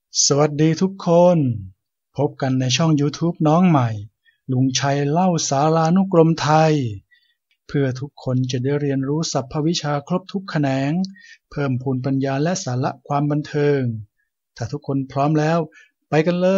สวัสดีทุกคน พบกันในช่อง YouTube น้องใหม่ ลุงชัยเล่าสารานุกรมไทย เพื่อทุกคนจะได้เรียนรู้สรรพวิชาครบทุกแขนง เพิ่มพูนปัญญาและสาระความบันเทิง ถ้าทุกคนพร้อมแล้ว ไปกันเลย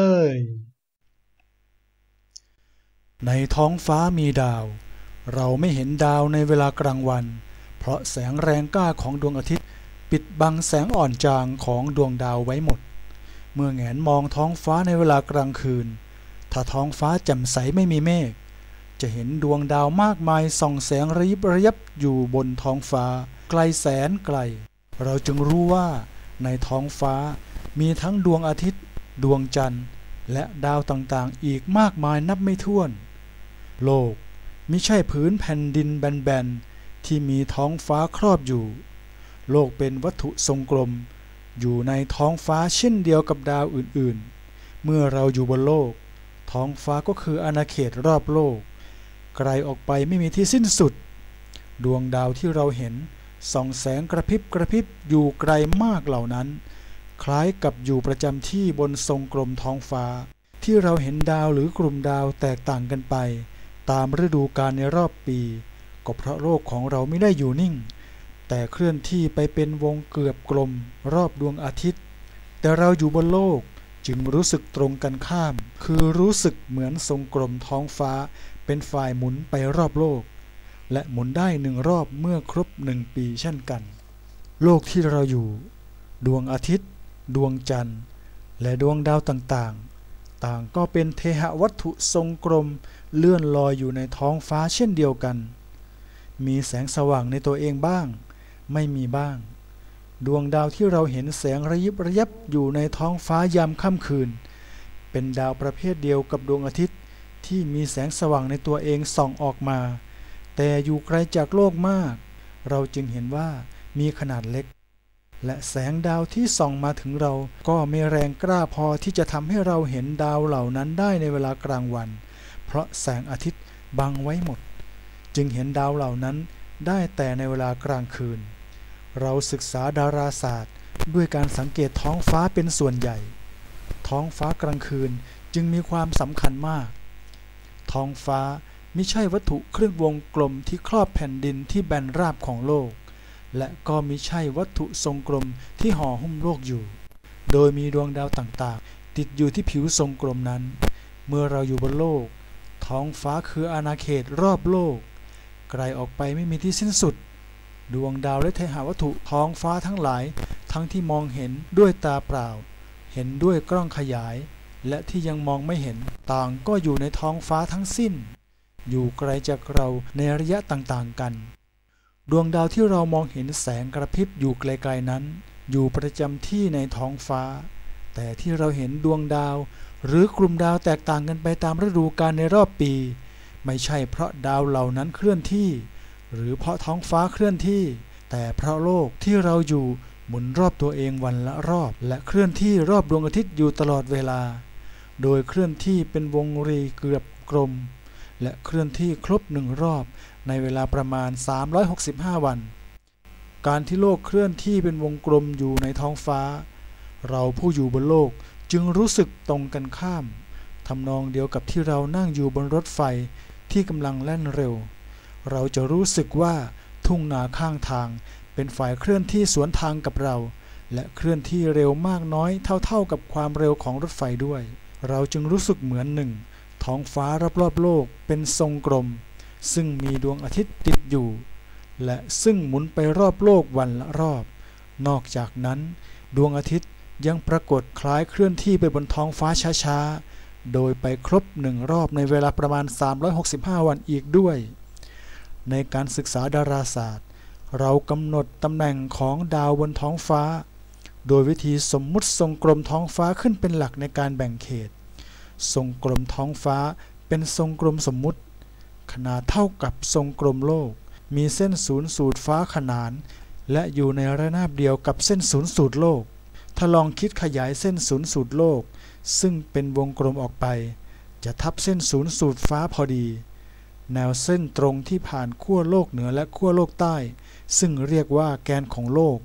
ในท้องฟ้ามีดาว เราไม่เห็นดาวในเวลากลางวัน เพราะแสงแรงกล้าของดวงอาทิตย์ปิดบังแสงอ่อนจางของดวงดาวไว้หมดเมื่อแงนมองท้องฟ้าในเวลากลางคืนถ้าท้องฟ้าแจ่มใสไม่มีเมฆจะเห็นดวงดาวมากมายส่องแสงระยิบระยับอยู่บนท้องฟ้าไกลแสนไกลเราจึงรู้ว่าในท้องฟ้ามีทั้งดวงอาทิตย์ดวงจันทร์และดาวต่างๆอีกมากมายนับไม่ถ้วนโลกมิใช่ผืนแผ่นดินแบนๆที่มีท้องฟ้าครอบอยู่โลกเป็นวัตถุทรงกลมอยู่ในท้องฟ้าเช่นเดียวกับดาวอื่นๆเมื่อเราอยู่บนโลกท้องฟ้าก็คืออาณาเขตรอบโลกไกลออกไปไม่มีที่สิ้นสุดดวงดาวที่เราเห็นส่องแสงกระพริบกระพริบอยู่ไกลมากเหล่านั้นคล้ายกับอยู่ประจำที่บนทรงกลมท้องฟ้าที่เราเห็นดาวหรือกลุ่มดาวแตกต่างกันไปตามฤดูกาลในรอบปีก็เพราะโลกของเราไม่ได้อยู่นิ่งแต่เคลื่อนที่ไปเป็นวงเกือบกลมรอบดวงอาทิตย์แต่เราอยู่บนโลกจึงรู้สึกตรงกันข้ามคือรู้สึกเหมือนทรงกลมท้องฟ้าเป็นฝ่ายหมุนไปรอบโลกและหมุนได้1 รอบเมื่อครบ1 ปีเช่นกันโลกที่เราอยู่ดวงอาทิตย์ดวงจันทร์และดวงดาวต่างๆต่างก็เป็นเทหวัตถุทรงกลมเลื่อนลอยอยู่ในท้องฟ้าเช่นเดียวกันมีแสงสว่างในตัวเองบ้างไม่มีบ้างดวงดาวที่เราเห็นแสงระยิบระยับอยู่ในท้องฟ้ายามค่ำคืนเป็นดาวประเภทเดียวกับดวงอาทิตย์ที่มีแสงสว่างในตัวเองส่องออกมาแต่อยู่ไกลจากโลกมากเราจึงเห็นว่ามีขนาดเล็กและแสงดาวที่ส่องมาถึงเราก็ไม่แรงกล้าพอที่จะทำให้เราเห็นดาวเหล่านั้นได้ในเวลากลางวันเพราะแสงอาทิตย์บังไว้หมดจึงเห็นดาวเหล่านั้นได้แต่ในเวลากลางคืนเราศึกษาดาราศาสตร์ด้วยการสังเกตท้องฟ้าเป็นส่วนใหญ่ท้องฟ้ากลางคืนจึงมีความสำคัญมากท้องฟ้าไม่ใช่วัตถุครึ่งวงกลมที่ครอบแผ่นดินที่แบนราบของโลกและก็มิใช่วัตถุทรงกลมที่ห่อหุ้มโลกอยู่โดยมีดวงดาวต่างๆติดอยู่ที่ผิวทรงกลมนั้นเมื่อเราอยู่บนโลกท้องฟ้าคืออาณาเขตรอบโลกไกลออกไปไม่มีที่สิ้นสุดดวงดาวและเทหวัตถุท้องฟ้าทั้งหลายทั้งที่มองเห็นด้วยตาเปล่าเห็นด้วยกล้องขยายและที่ยังมองไม่เห็นต่างก็อยู่ในท้องฟ้าทั้งสิ้นอยู่ไกลจากเราในระยะต่างๆกันดวงดาวที่เรามองเห็นแสงกระพริบอยู่ไกลๆนั้นอยู่ประจำที่ในท้องฟ้าแต่ที่เราเห็นดวงดาวหรือกลุ่มดาวแตกต่างกันไปตามฤดูกาลในรอบปีไม่ใช่เพราะดาวเหล่านั้นเคลื่อนที่หรือเพราะท้องฟ้าเคลื่อนที่แต่เพราะโลกที่เราอยู่หมุนรอบตัวเองวันละรอบและเคลื่อนที่รอบดวงอาทิตย์อยู่ตลอดเวลาโดยเคลื่อนที่เป็นวงรีเกือบกลมและเคลื่อนที่ครบ1 รอบในเวลาประมาณ365 วันการที่โลกเคลื่อนที่เป็นวงกลมอยู่ในท้องฟ้าเราผู้อยู่บนโลกจึงรู้สึกตรงกันข้ามทำนองเดียวกับที่เรานั่งอยู่บนรถไฟที่กำลังแล่นเร็วเราจะรู้สึกว่าทุ่งนาข้างทางเป็นฝ่ายเคลื่อนที่สวนทางกับเราและเคลื่อนที่เร็วมากน้อยเท่ากับความเร็วของรถไฟด้วยเราจึงรู้สึกเหมือนหนึ่งท้องฟ้ารอบๆโลกเป็นทรงกลมซึ่งมีดวงอาทิตย์ติดอยู่และซึ่งหมุนไปรอบโลกวันละรอบนอกจากนั้นดวงอาทิตย์ยังปรากฏคล้ายเคลื่อนที่ไปบนท้องฟ้าช้าๆโดยไปครบ1 รอบในเวลาประมาณ365 วันอีกด้วยในการศึกษาดาราศาสตร์เรากำหนดตำแหน่งของดาวบนท้องฟ้าโดยวิธีสมมุติทรงกลมท้องฟ้าขึ้นเป็นหลักในการแบ่งเขตทรงกลมท้องฟ้าเป็นทรงกลมสมมุติขนาดเท่ากับทรงกลมโลกมีเส้นศูนย์สูตรฟ้าขนานและอยู่ในระนาบเดียวกับเส้นศูนย์สูตรโลกถ้าลองคิดขยายเส้นศูนย์สูตรโลกซึ่งเป็นวงกลมออกไปจะทับเส้นศูนย์สูตรฟ้าพอดีแนวเส้นตรงที่ผ่านขั้วโลกเหนือและขั้วโลกใต้ซึ่งเรียกว่าแกนของโลก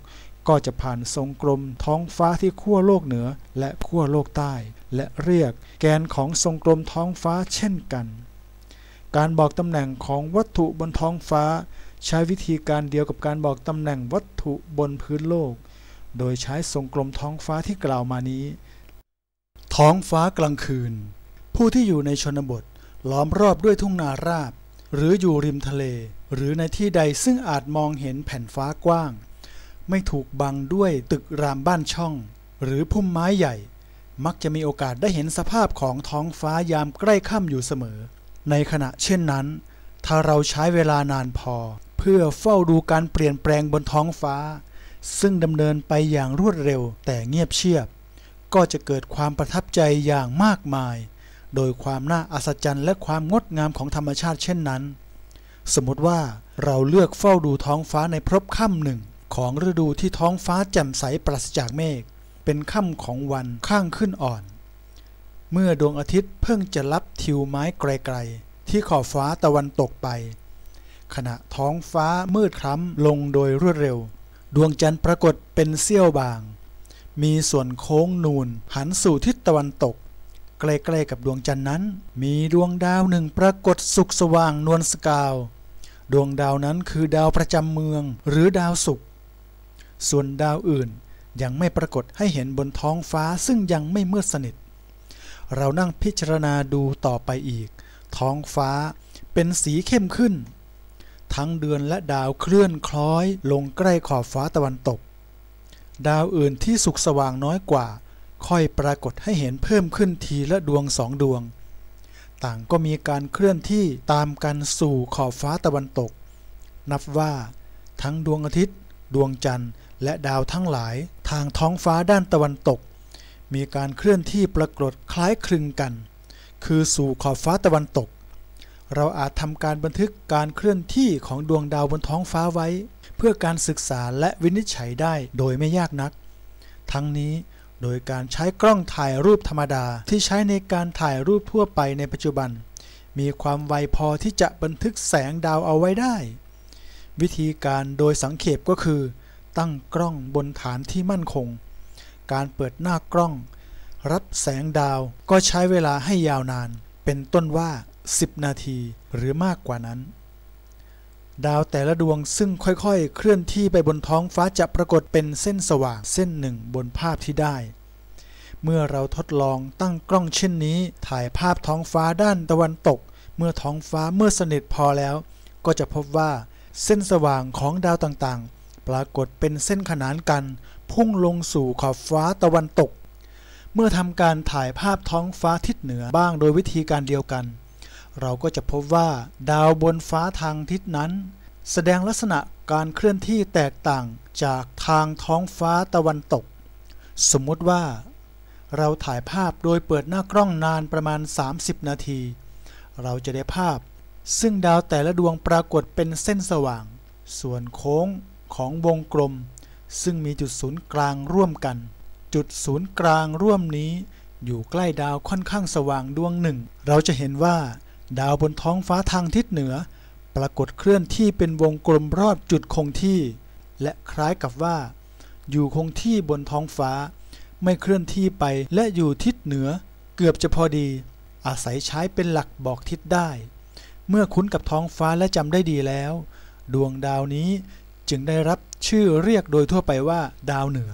ก็จะผ่านทรงกลมท้องฟ้าที่ขั้วโลกเหนือและขั้วโลกใต้และเรียกแกนของทรงกลมท้องฟ้าเช่นกันการบอกตำแหน่งของวัตถุบนท้องฟ้าใช้วิธีการเดียวกับการบอกตำแหน่งวัตถุบนพื้นโลกโดยใช้ทรงกลมท้องฟ้าที่กล่าวมานี้ท้องฟ้ากลางคืนผู้ที่อยู่ในชนบทล้อมรอบด้วยทุ่งนาราบหรืออยู่ริมทะเลหรือในที่ใดซึ่งอาจมองเห็นแผ่นฟ้ากว้างไม่ถูกบังด้วยตึกรามบ้านช่องหรือพุ่มไม้ใหญ่มักจะมีโอกาสได้เห็นสภาพของท้องฟ้ายามใกล้ค่ำอยู่เสมอในขณะเช่นนั้นถ้าเราใช้เวลานานพอเพื่อเฝ้าดูการเปลี่ยนแปลงบนท้องฟ้าซึ่งดำเนินไปอย่างรวดเร็วแต่เงียบเชียบก็จะเกิดความประทับใจอย่างมากมายโดยความน่าอัศจรรย์และความงดงามของธรรมชาติเช่นนั้นสมมติว่าเราเลือกเฝ้าดูท้องฟ้าในพรบค่ำหนึ่งของฤดูที่ท้องฟ้าแจ่มใสปราศจากเมฆเป็นค่ำของวันข้างขึ้นอ่อนเมื่อดวงอาทิตย์เพิ่งจะลับทิวไม้ไกลๆที่ขอบฟ้าตะวันตกไปขณะท้องฟ้ามืดคล้ำลงโดยรวดเร็วดวงจันทร์ปรากฏเป็นเสี้ยวบางมีส่วนโค้งนูนหันสู่ทิศตะวันตกใกล้ๆกับดวงจันทร์นั้นมีดวงดาวหนึ่งปรากฏสุกสว่างนวลสกาวดวงดาวนั้นคือดาวประจำเมืองหรือดาวศุกร์ส่วนดาวอื่นยังไม่ปรากฏให้เห็นบนท้องฟ้าซึ่งยังไม่มืดสนิทเรานั่งพิจารณาดูต่อไปอีกท้องฟ้าเป็นสีเข้มขึ้นทั้งเดือนและดาวเคลื่อนคล้อยลงใกล้ขอบฟ้าตะวันตกดาวอื่นที่สุกสว่างน้อยกว่าค่อยปรากฏให้เห็นเพิ่มขึ้นทีละดวงสองดวงต่างก็มีการเคลื่อนที่ตามกันสู่ขอบฟ้าตะวันตกนับว่าทั้งดวงอาทิตย์ดวงจันทร์และดาวทั้งหลายทางท้องฟ้าด้านตะวันตกมีการเคลื่อนที่ปรากฏคล้ายคลึงกันคือสู่ขอบฟ้าตะวันตกเราอาจทำการบันทึกการเคลื่อนที่ของดวงดาวบนท้องฟ้าไว้เพื่อการศึกษาและวินิจฉัยได้โดยไม่ยากนักทั้งนี้โดยการใช้กล้องถ่ายรูปธรรมดาที่ใช้ในการถ่ายรูปทั่วไปในปัจจุบันมีความไวพอที่จะบันทึกแสงดาวเอาไว้ได้วิธีการโดยสังเขปก็คือตั้งกล้องบนฐานที่มั่นคงการเปิดหน้ากล้องรับแสงดาวก็ใช้เวลาให้ยาวนานเป็นต้นว่า10 นาทีหรือมากกว่านั้นดาวแต่ละดวงซึ่งค่อยๆเคลื่อนที่ไปบนท้องฟ้าจะปรากฏเป็นเส้นสว่างเส้นหนึ่งบนภาพที่ได้เมื่อเราทดลองตั้งกล้องเช่นนี้ถ่ายภาพท้องฟ้าด้านตะวันตกเมื่อท้องฟ้ามืดสนิทพอแล้วก็จะพบว่าเส้นสว่างของดาวต่างๆปรากฏเป็นเส้นขนานกันพุ่งลงสู่ขอบฟ้าตะวันตกเมื่อทำการถ่ายภาพท้องฟ้าทิศเหนือบ้างโดยวิธีการเดียวกันเราก็จะพบว่าดาวบนฟ้าทางทิศนั้นแสดงลักษณะการเคลื่อนที่แตกต่างจากทางท้องฟ้าตะวันตกสมมติว่าเราถ่ายภาพโดยเปิดหน้ากล้องนานประมาณ30 นาทีเราจะได้ภาพซึ่งดาวแต่ละดวงปรากฏเป็นเส้นสว่างส่วนโค้งของวงกลมซึ่งมีจุดศูนย์กลางร่วมกันจุดศูนย์กลางร่วมนี้อยู่ใกล้ดาวค่อนข้างสว่างดวงหนึ่งเราจะเห็นว่าดาวบนท้องฟ้าทางทิศเหนือปรากฏเคลื่อนที่เป็นวงกลมรอบจุดคงที่และคล้ายกับว่าอยู่คงที่บนท้องฟ้าไม่เคลื่อนที่ไปและอยู่ทิศเหนือเกือบจะพอดีอาศัยใช้เป็นหลักบอกทิศได้เมื่อคุ้นกับท้องฟ้าและจำได้ดีแล้วดวงดาวนี้จึงได้รับชื่อเรียกโดยทั่วไปว่าดาวเหนือ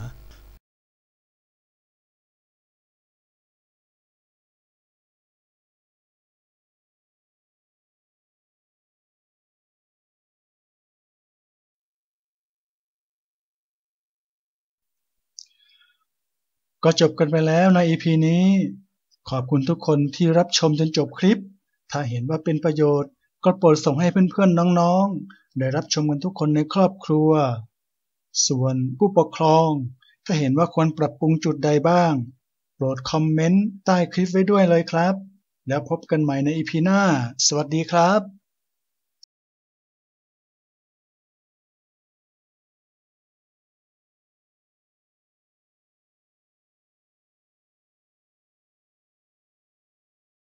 ก็จบกันไปแล้วใน EP นี้ขอบคุณทุกคนที่รับชมจนจบคลิปถ้าเห็นว่าเป็นประโยชน์ก็โปรดส่งให้เพื่อนๆน้องๆได้รับชมกันทุกคนในครอบครัวส่วนผู้ปกครองถ้าเห็นว่าควรปรับปรุงจุดใดบ้างโปรดคอมเมนต์ใต้คลิปไว้ด้วยเลยครับแล้วพบกันใหม่ใน EP หน้าสวัสดีครับ